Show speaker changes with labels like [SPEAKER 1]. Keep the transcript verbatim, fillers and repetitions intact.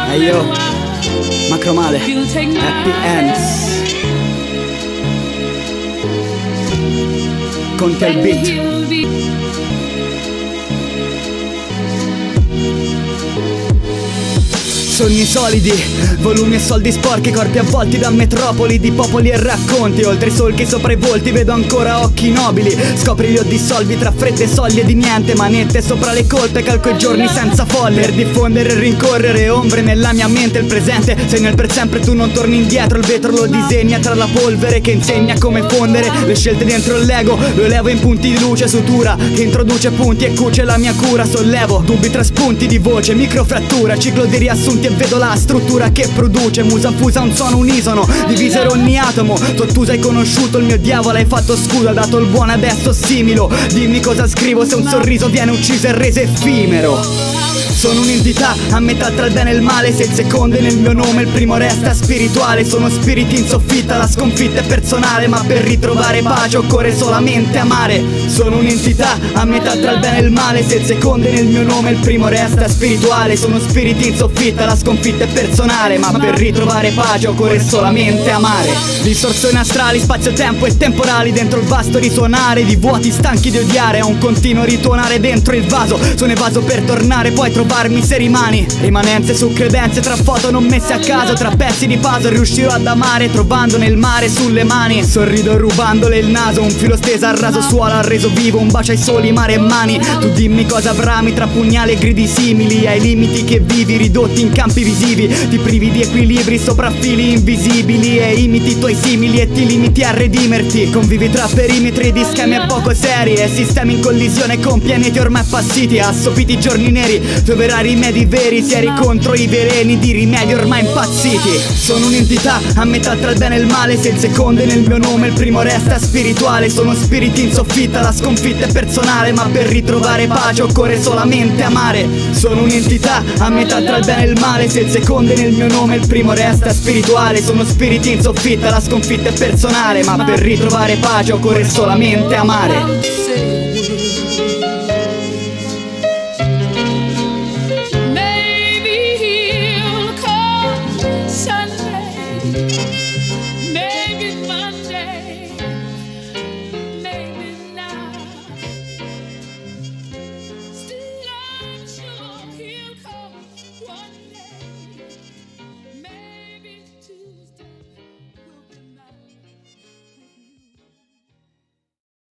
[SPEAKER 1] Hey yo, Macromale, Happy Ends. Conte al beat. Sogni solidi, volumi e soldi sporchi, corpi avvolti da metropoli di popoli e racconti. Oltre i solchi sopra i volti vedo ancora occhi nobili. Scopri li ho dissolvi tra fredde soglie di niente. Manette sopra le colpe, calco i giorni senza folle. Per diffondere e rincorrere ombre nella mia mente. Il presente, sei nel per sempre, tu non torni indietro. Il vetro lo disegna tra la polvere che insegna come fondere le scelte dentro il Lego. Lo elevo in punti di luce, sutura che introduce punti e cuce la mia cura. Sollevo dubbi tra spunti di voce, microfrattura, ciclo di riassunti. E vedo la struttura che produce, musa fusa un suono unisono, divisero ogni atomo. Tottusa hai conosciuto il mio diavolo, hai fatto scudo, ha dato il buono adesso similo. Dimmi cosa scrivo se un sorriso viene ucciso e reso effimero. Sono un'entità a metà tra il bene e il male. Se il secondo è nel mio nome, il primo resta spirituale. Sono spiriti in soffitta, la sconfitta è personale, ma per ritrovare pace occorre solamente amare. Sono un'entità a metà tra il bene e il male. Se il secondo è nel mio nome, il primo resta spirituale. Sono spiriti in soffitta, la sconfitta è personale, ma per ritrovare pace occorre solamente amare. Distorsioni astrali, spazio-tempo e temporali dentro il vasto risuonare di vuoti stanchi di odiare. Ho un continuo rituonare dentro il vaso, sono evaso per tornare, poi trovarmi se rimani. Rimanenze su credenze tra foto non messe a caso, tra pezzi di puzzle riuscirò ad amare, trovando nel mare sulle mani. Sorrido rubandole il naso, un filo steso al raso suolo ha reso vivo, un bacio ai soli, mare e mani. Tu dimmi cosa brami tra pugnali e gridi simili ai limiti che vivi, ridotti in campi visivi. Ti privi di equilibri sopra fili invisibili e imiti i tuoi simili e ti limiti a redimerti. Convivi tra perimetri di schemi e poco seri e sistemi in collisione con pianeti ormai appassiti, assopiti giorni neri. Troverai rimedi veri se eri contro i veleni di rimedi ormai impazziti. Sono un'entità a metà tra il bene e il male. Se il secondo è nel mio nome, il primo resta spirituale. Sono spiriti in soffitta, la sconfitta è personale, ma per ritrovare pace occorre solamente amare. Sono un'entità a metà tra il bene e il male. Se il secondo è nel mio nome, il primo resta spirituale. Sono spiriti in soffitta, la sconfitta è personale, ma per ritrovare pace occorre solamente amare.